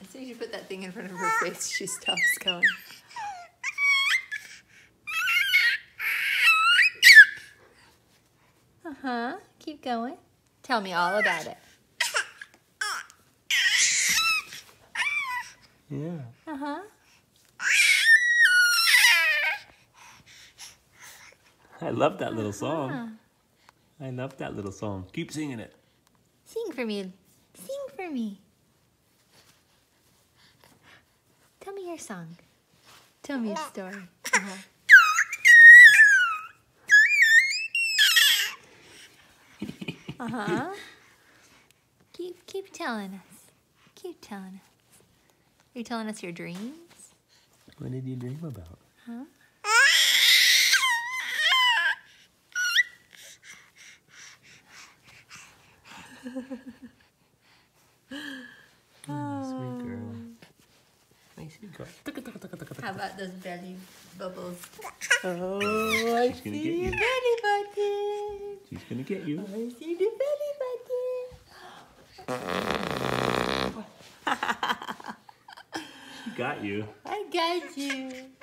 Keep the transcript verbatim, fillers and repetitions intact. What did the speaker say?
As soon as you put that thing in front of her face, she stops going. Uh-huh. Keep going. Tell me all about it. Yeah. Uh-huh. I love that little Uh-huh. song. I love that little song. Keep singing it. Sing for me. Sing for me. Tell me your song. Tell me a story. Uh-huh. Uh-huh. Keep keep telling us. Keep telling us. Are you telling us your dreams? What did you dream about? Huh? Oh, sweet girl. My sweet girl. How about those belly bubbles? Oh, I See your belly button. She's gonna get you. I see the belly button. She got you. I got you.